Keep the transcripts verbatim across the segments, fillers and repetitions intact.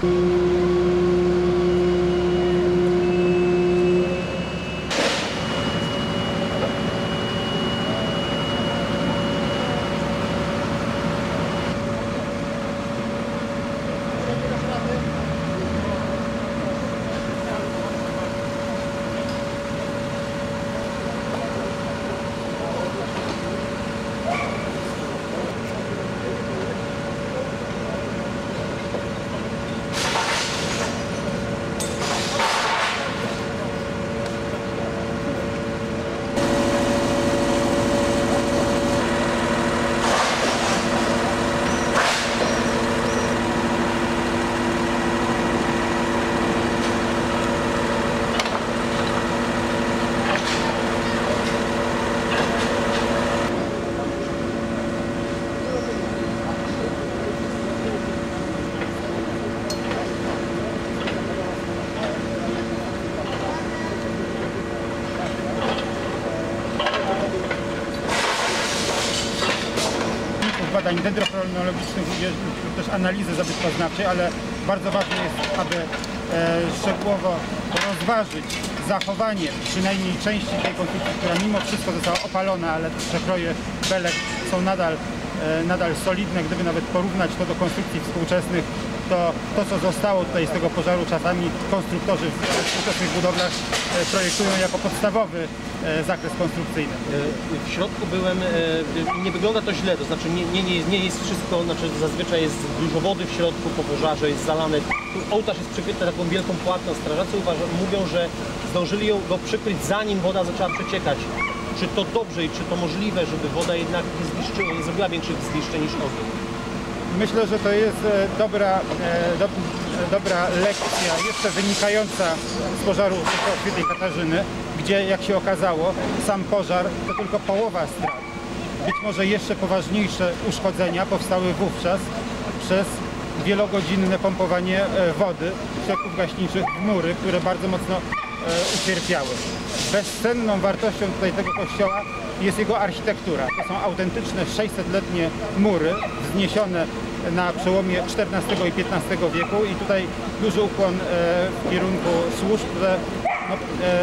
Badań dendrochronologicznych, też analizy zabytkoznawczej, ale bardzo ważne jest, aby e, szczegółowo rozważyć zachowanie przynajmniej części tej konstrukcji, która mimo wszystko została opalona, ale przekroje belek są nadal, e, nadal solidne. Gdyby nawet porównać to do konstrukcji współczesnych, to to, co zostało tutaj z tego pożaru, czasami konstruktorzy w współczesnych budowlach e, projektują jako podstawowy e, zakres konstrukcyjny. W środku byłem, e, nie wygląda to źle, to znaczy nie, nie, nie jest wszystko, znaczy zazwyczaj jest dużo wody w środku po pożarze, jest zalane. Tu ołtarz jest przykryty taką wielką płatną. Strażacy uważają, mówią, że zdążyli ją, go przykryć, zanim woda zaczęła przeciekać. Czy to dobrze i czy to możliwe, żeby woda jednak nie zniszczyła, nie zrobiła większych zniszczeń niż ogień? Myślę, że to jest dobra, do, dobra lekcja, jeszcze wynikająca z pożaru Świętej Katarzyny, gdzie, jak się okazało, sam pożar to tylko połowa strat. Być może jeszcze poważniejsze uszkodzenia powstały wówczas przez wielogodzinne pompowanie wody, środków gaśniczych w mury, które bardzo mocno ucierpiały. Bezcenną wartością tutaj tego kościoła jest jego architektura. To są autentyczne sześćsetletnie mury wzniesione na przełomie czternastego i piętnastego wieku i tutaj duży ukłon w kierunku służb, że no,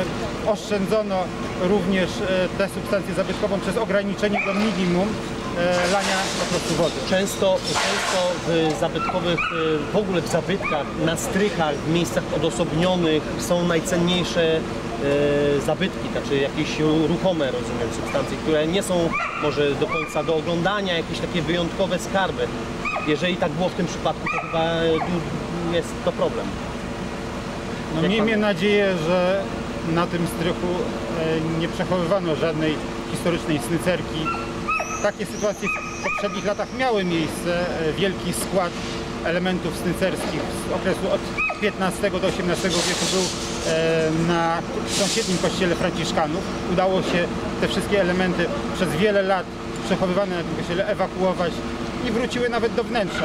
e, oszczędzono również e, tę substancję zabytkową przez ograniczenie do minimum e, lania po prostu wody. Często, często w zabytkowych, w ogóle w zabytkach, na strychach, w miejscach odosobnionych są najcenniejsze e, zabytki, znaczy jakieś ruchome, rozumiem, substancje, które nie są może do końca do oglądania, jakieś takie wyjątkowe skarby. Jeżeli tak było w tym przypadku, to chyba jest to problem. No, miejmy nadzieję, że na tym strychu nie przechowywano żadnej historycznej snycerki. Takie sytuacje w poprzednich latach miały miejsce. Wielki skład elementów snycerskich z okresu od piętnastego do osiemnastego wieku był na sąsiednim kościele franciszkanów. Udało się te wszystkie elementy przez wiele lat przechowywane na tym kościele ewakuować i wróciły nawet do wnętrza.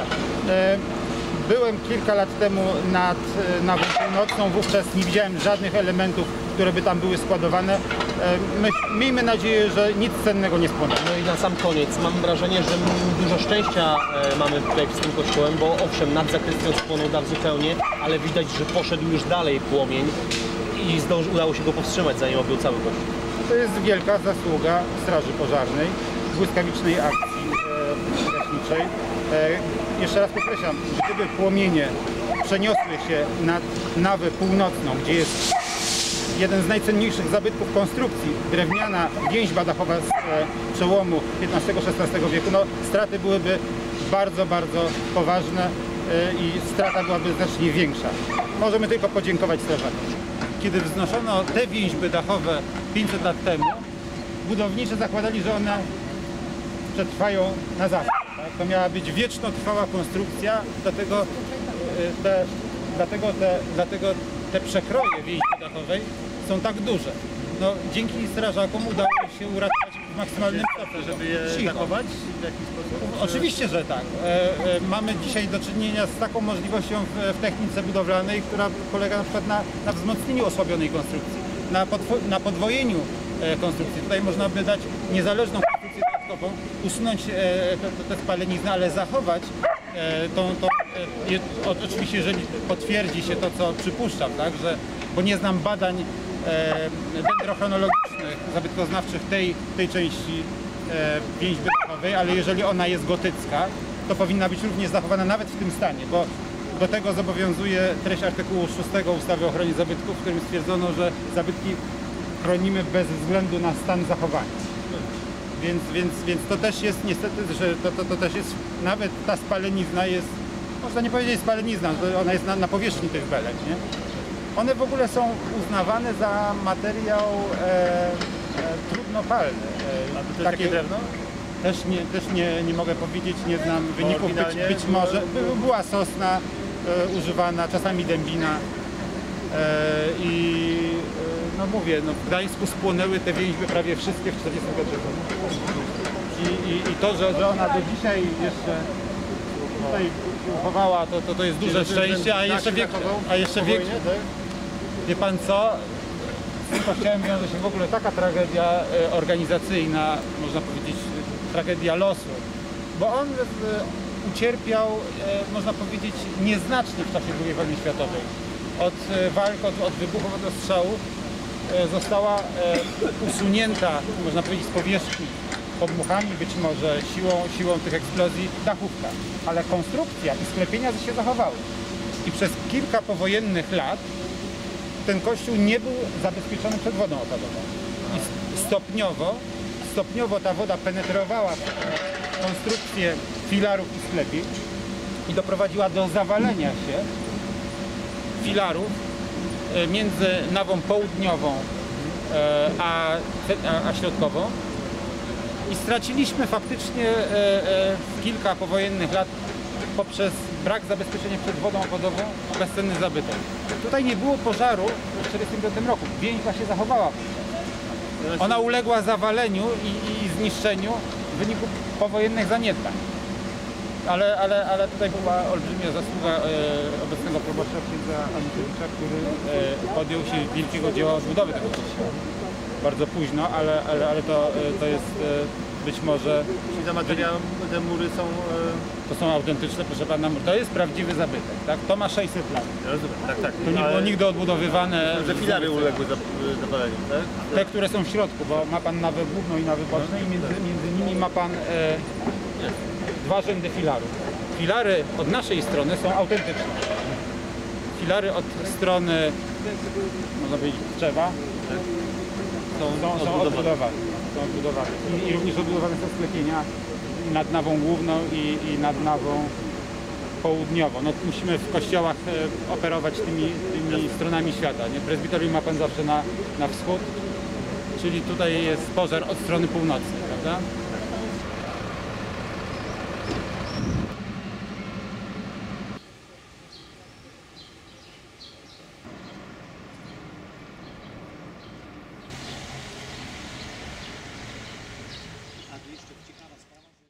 Byłem kilka lat temu nad Nawą Północną, wówczas nie widziałem żadnych elementów, które by tam były składowane. My, miejmy nadzieję, że nic cennego nie spłonęło. No i na sam koniec, mam wrażenie, że dużo szczęścia mamy tutaj z tym kościołem, bo owszem, nad zakrystią spłonął dach zupełnie, ale widać, że poszedł już dalej płomień i zdąży, udało się go powstrzymać, zanim obył cały kościół. To jest wielka zasługa Straży Pożarnej, błyskawicznej akcji e, gaśniczej. E, jeszcze raz podkreślam, gdyby płomienie przeniosły się nad Nawę Północną, gdzie jest jeden z najcenniejszych zabytków konstrukcji, drewniana więźba dachowa z e, przełomu piętnastego szesnastego wieku, no straty byłyby bardzo, bardzo poważne e, i strata byłaby znacznie większa. Możemy tylko podziękować strażakom. Kiedy wznoszono te więźby dachowe pięćset lat temu, budowniczy zakładali, że one przetrwają na zawsze. Tak? To miała być wieczno trwała konstrukcja, dlatego te, dlatego te, dlatego te przekroje więźby dachowej są tak duże. No, dzięki strażakom udało się uratować w maksymalnym stopniu, żeby je zachować w jakiś sposób. Oczywiście, że tak. E, e, mamy dzisiaj do czynienia z taką możliwością w, w technice budowlanej, która polega na przykład na, na wzmocnieniu osłabionej konstrukcji, na, na podwojeniu e, konstrukcji. Tutaj można by dać niezależną konstrukcję dodatkową, usunąć e, te, te spalenizny, ale zachować e, tą, tą, e, je, o, oczywiście jeżeli potwierdzi się to, co przypuszczam, tak, że, bo nie znam badań e, dendrochronologicznych, zabytkoznawczych tej, tej części e, więźby dachowej, ale jeżeli ona jest gotycka, to powinna być również zachowana nawet w tym stanie, bo do tego zobowiązuje treść artykułu szóstego ustawy o ochronie zabytków, w którym stwierdzono, że zabytki chronimy bez względu na stan zachowania. Więc, więc, więc to też jest niestety, że to, to, to też jest, nawet ta spalenizna jest, można nie powiedzieć spalenizna, to ona jest na, na powierzchni tych belek, nie? One w ogóle są uznawane za materiał e, e, trudnopalny. E, A to jest takie drewno? Też, nie, też nie, nie mogę powiedzieć, nie znam wyników, być, oryginalnie być może by- była sosna e, używana, czasami dębina e, i e, no mówię, no w Gdańsku spłonęły te więźby prawie wszystkie w czterdziestym pierwszym roku. I, i, i to, że, że ona do dzisiaj jeszcze tutaj się uchowała, to, to, to jest duże szczęście, a jeszcze wie, a jeszcze wie, wie pan co? Z tym chciałem wiąże się w ogóle taka tragedia e, organizacyjna, można powiedzieć tragedia losu, bo on e, ucierpiał, e, można powiedzieć, nieznacznie w czasie drugiej wojny światowej. Od e, walk, od, od wybuchu wodostrzału e, została e, usunięta, można powiedzieć, z powierzchni podmuchami, być może siłą, siłą tych eksplozji, dachówka, ale konstrukcja i sklepienia się zachowały. I przez kilka powojennych lat ten kościół nie był zabezpieczony przed wodą opadową. I stopniowo, stopniowo ta woda penetrowała w konstrukcję filarów i sklepień i doprowadziła do zawalenia się filarów e, między nawą południową e, a, a, a środkową. I straciliśmy faktycznie e, e, w kilka powojennych lat poprzez brak zabezpieczenia przed wodą opadową bezcenny zabytek. Tutaj nie było pożaru w tysiąc dziewięćset czterdziestym piątym roku. Więźba się zachowała. Ona uległa zawaleniu i, i zniszczeniu w wyniku powojennych zaniedbań. Ale, ale, ale tutaj była olbrzymia zasługa e, obecnego proboszcza księdza Anusiewicza, który e, podjął się wielkiego dzieła odbudowy tego kościoła. Bardzo późno, ale, ale, ale to, e, to jest e, być może... Czyli za materiałem te mury są... E... To są autentyczne, proszę pana, to jest prawdziwy zabytek, tak? To ma sześćset lat. Ja rozumiem, tak, tak. To nie było nigdy odbudowywane. Że filary uległy zap- zapaleniu, tak? Te, które są w środku, bo ma pan nawę główną i nawę boczną i między, między nimi ma pan e, dwa rzędy filarów. Filary od naszej strony są autentyczne. Filary od strony, można powiedzieć, drzewa są, są, są odbudowane. Są odbudowane. I, I również odbudowane są sklepienia nad nawą główną i, i nad nawą południową. No, musimy w kościołach e, operować tymi, tymi stronami świata. Nie? Prezbiterium ma pan zawsze na, na wschód, czyli tutaj jest pożar od strony północnej, prawda?